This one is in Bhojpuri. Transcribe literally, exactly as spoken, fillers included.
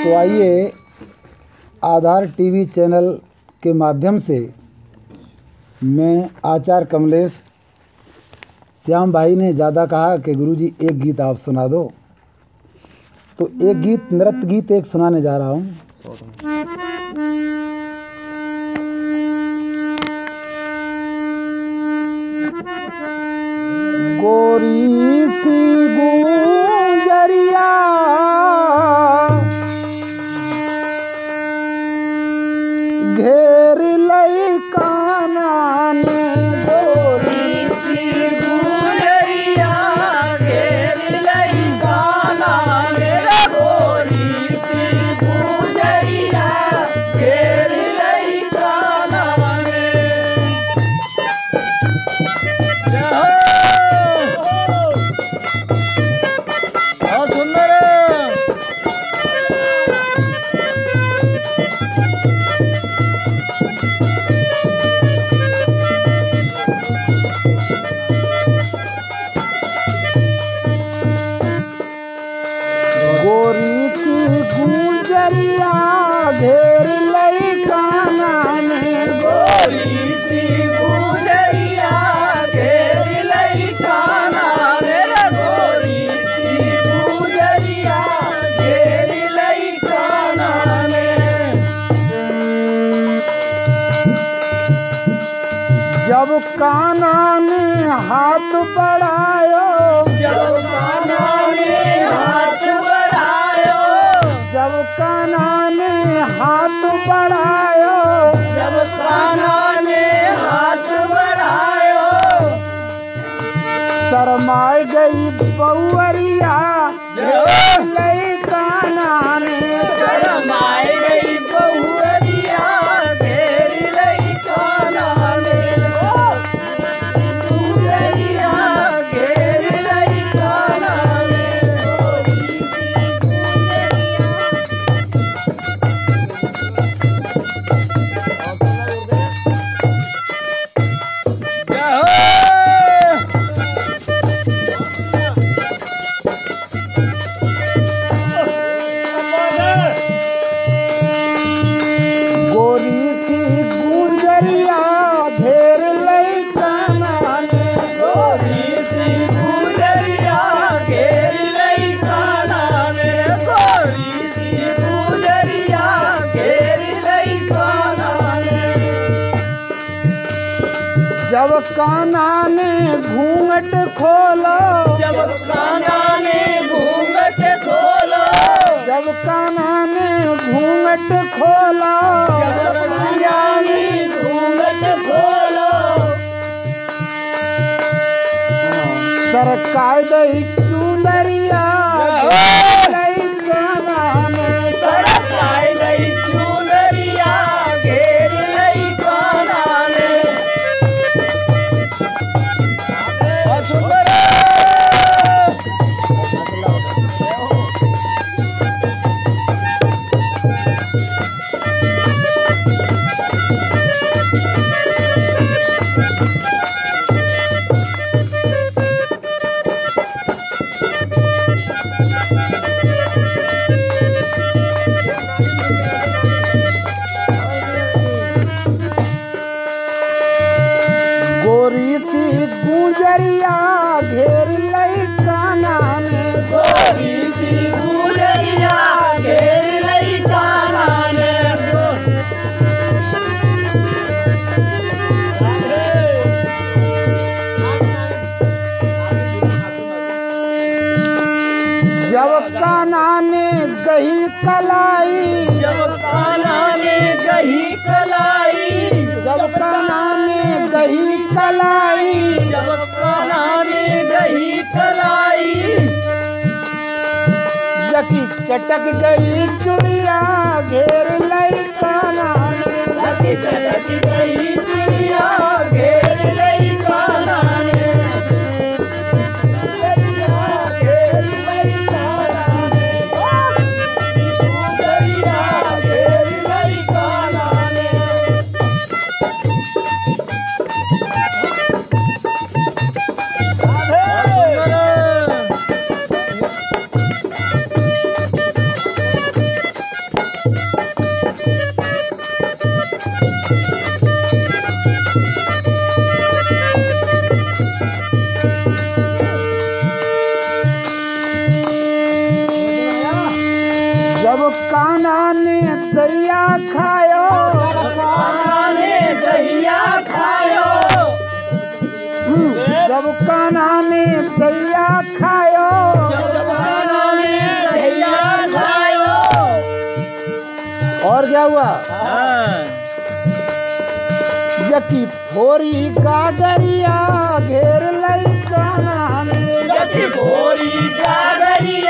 तो आइए आधार टीवी चैनल के माध्यम से मैं आचार्य कमलेश, श्याम भाई ने ज़्यादा कहा कि गुरुजी एक गीत आप सुना दो, तो एक गीत नृत्य गीत एक सुनाने जा रहा हूँ। गोरी सी गुजरिया घेर लई काना ने, गोरी सी गुजरिया घेर लई काना ने, गोरी सी गुजरिया घेर लई काना ने। बहुत सुंदर है। गोरी सी गुजरिया घेर लई काना ने, गोरी सी गुजरिया घेर लई काना ने, गोरी सी गुजरिया घेर लई काना ने। जब काना ने हाथ बढ़ायो, जब काना ने हाथ बढ़ायो, जब काना ने हाथ बढ़ायो, जब काना ने हाथ बढ़ायो, शरमाई गई बउअरिया घेर लई काना ने, शरमाई गई बहुअरिया घेर लई काना ने, गुजरिया घेर लई काना ने, गोरी गोरी सी गुजरिया घेर लई काना ने, गोरी सी गुजरिया घेर लई काना ने, गोरी सी गुजरिया घेर लई काना ने। जब काना ने घूंघट खोलो, जब काना ने घूंघट खोलो, जब काना ने घूंघट खोलो, जब काना ने घूंघट खोलो, सरकाय दई चुनरिया घेर लई काना ने, सरकाई लई चुनरिया घेर लई काना ने। बहुत सुंदर है। गोरी सी गुजरिया घेर लई काना ने, गोरी सी गुजरिया घेर लई काना ने, जब काना ने गही कलाई, जब काना ने गही कलाई, जब काना ने गही कलाई, जब काना ने गही कलाई, यकी चटक गई चुड़िया घेर लई काना ने, लकी चटक गई चिड़िया घेर लई काना ने, गुजरिया घेर लई काना ने, गुजरिया घेर लई काना ने। जब कान्हा ने दैया खायो कान्हा ने दैया खायो जब कान्हा ने दैया खायो जब कान्हा ने दैया खायो और क्या हुआ हाँ। जकी फोरी गागरिया घेर लई कान्हा ने जकी फोरी गागरिया